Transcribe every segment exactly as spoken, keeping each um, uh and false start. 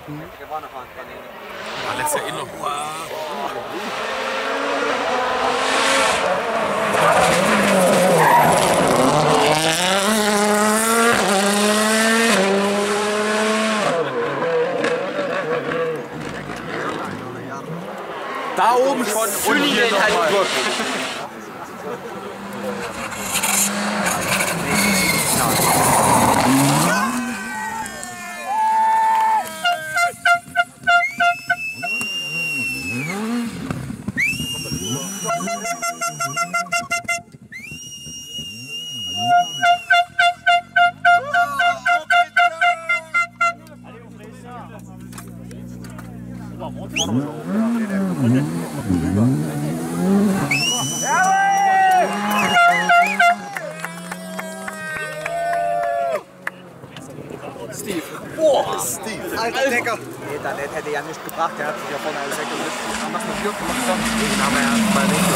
Ja, letztes Jahr eh noch. Da oben schon und hier nochmal. Steve. Boah, Steve. Alter Decker. Nee, dann hätte er ja nicht gebracht. Der hat sich ja vorne alles weggelöst. Haben wir es mit Glück gemacht? Den haben wir erst mal nicht.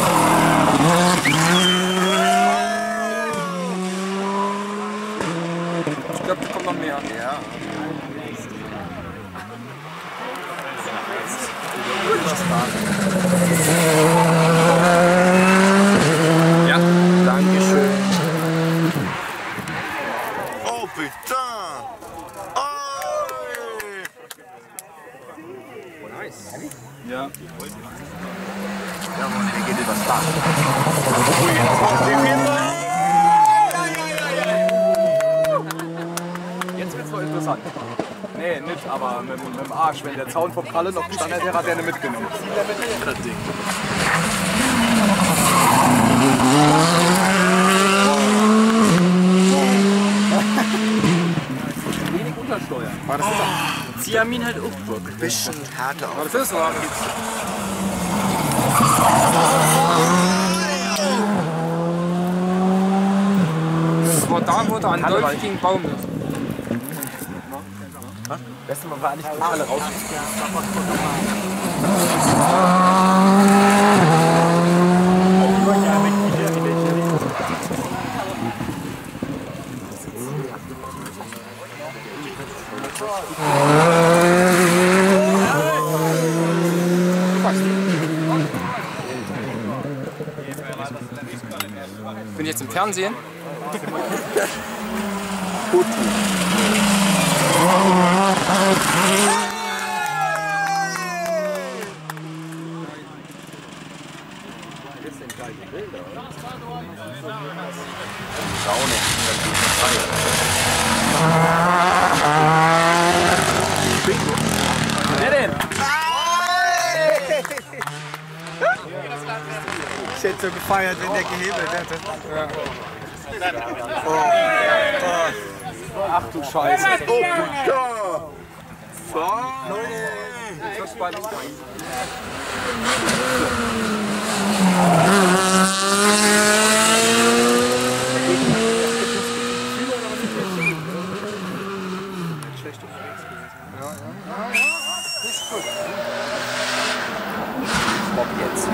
Ich glaube, da kommt noch mehr. Ja. Ja, Dankeschön. Oh, putain! Oh! Nice. ja. Ja, Mann, der geht übers Dach. Jetzt wird's wohl interessant. Nee, nicht, aber mit, mit dem Arsch. Wenn der Zaun vom Kralle noch gestanden hätte, hat er nicht mitgenommen. Das Ding. Wenig Untersteuern. War das oh. Ziamin halt Aufburg. Bisschen härter Aber auf. das ist wahr. Das war da, wo der an durchging Baum ist. Besten Mal war nicht alle raus. Bin ich jetzt im Fernsehen? Gut. Wer denn? Ich hätte so gefeiert, wenn der gehebelt hätte. Ja. Oh. Ach du Scheiße. Oh, putain! Fuck! Das war nicht rein. Bob jetzt.